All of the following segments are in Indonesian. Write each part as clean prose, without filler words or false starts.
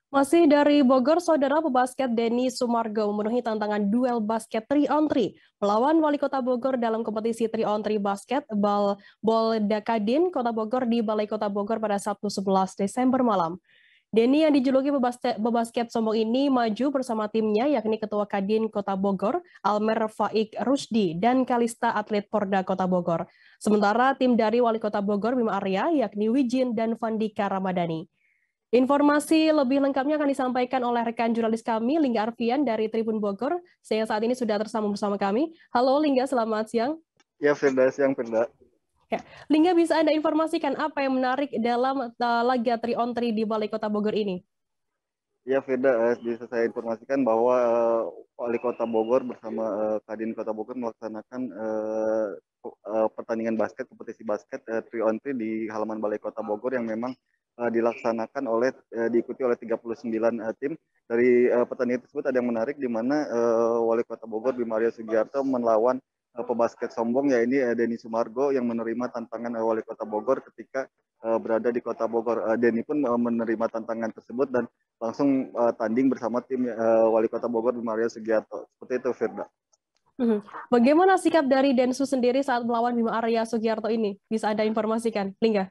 Masih dari Bogor, saudara pebasket Denny Sumargo memenuhi tantangan duel basket 3-on-3 melawan Wali Kota Bogor dalam kompetisi 3-on-3 basket Bolda Kadin Kota Bogor di Balai Kota Bogor pada Sabtu 11 Desember malam. Denny yang dijuluki pebasket sombong ini maju bersama timnya yakni Ketua Kadin Kota Bogor, Almer Faik Rusdi, dan Kalista atlet Porda Kota Bogor. Sementara tim dari Wali Kota Bogor Bima Arya yakni Wijin dan Vandika Ramadhani. Informasi lebih lengkapnya akan disampaikan oleh rekan jurnalis kami, Lingga Arfian dari Tribun Bogor. Saya saat ini sudah tersambung bersama kami. Halo Lingga, selamat siang. Ya, Firda, siang Firda. Ya, Lingga, bisa Anda informasikan apa yang menarik dalam laga 3-on-3 di Balai Kota Bogor ini? Ya, Firda, bisa saya informasikan bahwa Wali Kota Bogor bersama Kadin Kota Bogor melaksanakan pertandingan basket, kompetisi basket 3-on-3 di halaman Balai Kota Bogor yang memang dilaksanakan diikuti oleh 39 tim. Dari pertandingan tersebut ada yang menarik di mana Wali Kota Bogor Bima Arya Sugiarto melawan pebasket sombong yaitu Denny Sumargo yang menerima tantangan Wali Kota Bogor ketika berada di Kota Bogor. Denny pun menerima tantangan tersebut dan langsung tanding bersama tim Wali Kota Bogor Bima Arya Sugiarto. Seperti itu, Firda. Bagaimana sikap dari Densus sendiri saat melawan Bima Arya Sugiarto ini? Bisa Anda informasikan, Lingga?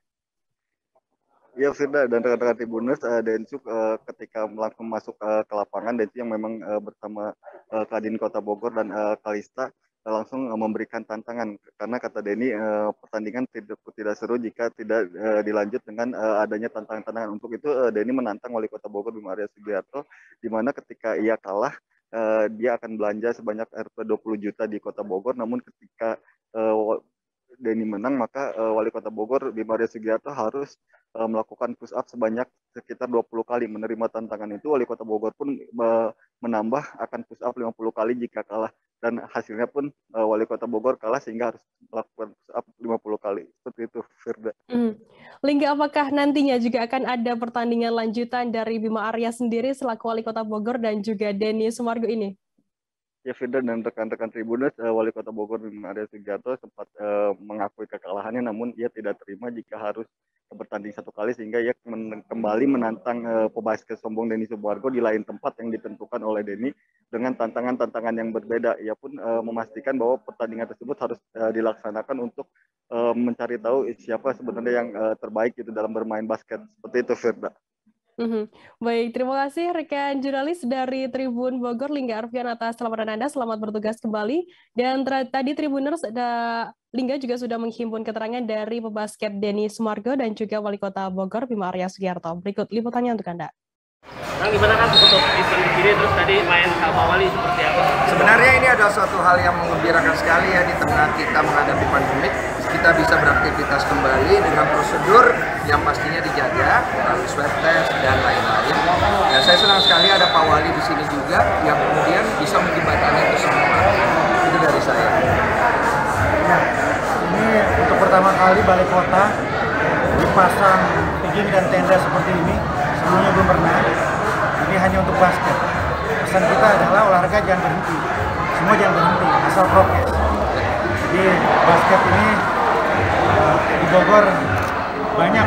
Ya, Firda dan rekan-rekan Tribuners, Densus ketika langsung masuk ke lapangan, Densus yang memang bersama Kadin Kota Bogor dan Kalista langsung memberikan tantangan karena kata Denny pertandingan tidak seru jika tidak dilanjut dengan adanya tantangan-tantangan. Untuk itu Denny menantang Wali Kota Bogor Bima Arya Sugiarto, di mana ketika ia kalah dia akan belanja sebanyak Rp 20 juta di Kota Bogor, namun ketika Denny menang maka Wali Kota Bogor Bima Arya Sugiarto harus melakukan push up sebanyak sekitar 20 kali. Menerima tantangan itu Wali Kota Bogor pun menambah akan push up 50 kali jika kalah, dan hasilnya pun Wali Kota Bogor kalah sehingga harus melakukan push up 50 kali. Seperti itu, Firda. Lingga, apakah nantinya juga akan ada pertandingan lanjutan dari Bima Arya sendiri selaku Wali Kota Bogor dan juga Denny Sumargo ini? Ya, Firda dan rekan-rekan Tribuners, Wali Kota Bogor Bima Arya Sugiarto sempat mengakui kekalahannya, namun ia tidak terima jika harus bertanding satu kali sehingga ia kembali menantang pebasket sombong Denny Sumargo di lain tempat yang ditentukan oleh Denny dengan tantangan-tantangan yang berbeda. Ia pun memastikan bahwa pertandingan tersebut harus dilaksanakan untuk mencari tahu siapa sebenarnya yang terbaik itu dalam bermain basket. Seperti itu, Firda. Baik, terima kasih rekan jurnalis dari Tribun Bogor, Lingga Arfian, atas laporan Anda. Selamat bertugas kembali. Dan tadi Tribuners, Lingga juga sudah menghimpun keterangan dari pebasket Denny Sumargo dan juga Wali Kota Bogor Bima Arya Sugiarto. Berikut liputannya untuk Anda. Nah, gimana kan untuk event begini terus tadi main sama Wali seperti apa? Sebenarnya ini adalah suatu hal yang mengembirakan sekali ya, di tengah kita menghadapi pandemik, kita bisa beraktivitas kembali dengan prosedur yang pastinya dijaga, melalui swab test dan lain-lain. Dan saya senang sekali ada Pak Wali di sini juga yang kemudian bisa menjembatani itu semua. Itu dari saya. Ya, ini untuk pertama kali Balai Kota dipasang izin dan tenda seperti ini. Sebelumnya belum pernah. Ini hanya untuk basket. Pesan kita adalah olahraga jangan berhenti. Semua jangan berhenti, asal prokes. Jadi basket ini di Bogor banyak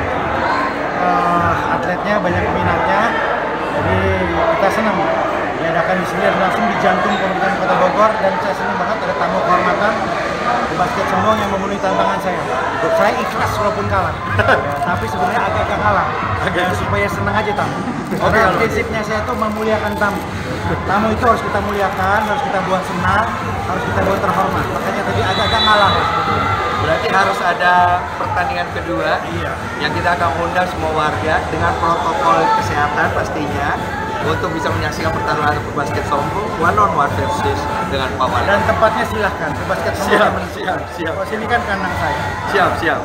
atletnya, banyak peminatnya. Jadi kita senang diadakan di sini langsung di jantung pemerintahan Kota Bogor, dan saya senang banget ada tamu kehormatan basket sombong yang memenuhi tantangan saya. Saya ikhlas walaupun kalah, tapi sebenarnya agak kalah, supaya senang aja tamu. Karena prinsipnya saya itu memuliakan tamu. Tamu itu harus kita muliakan, harus kita buat senang, harus kita buat terhormat. Makanya tadi agak ngalah. Berarti harus ada pertandingan kedua, yang kita akan undang semua warga dengan protokol kesehatan pastinya, untuk bisa menyaksikan pertarungan basket sombong one on one versus dengan Pak Wali. Dan tempatnya silahkan, basket sombong. Siap. Oh, sini kan kandang saya. Siap.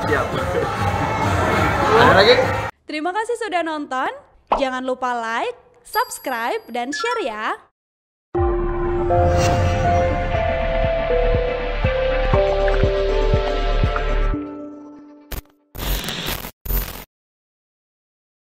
Ada lagi? Terima kasih sudah nonton. Jangan lupa like, subscribe, dan share ya.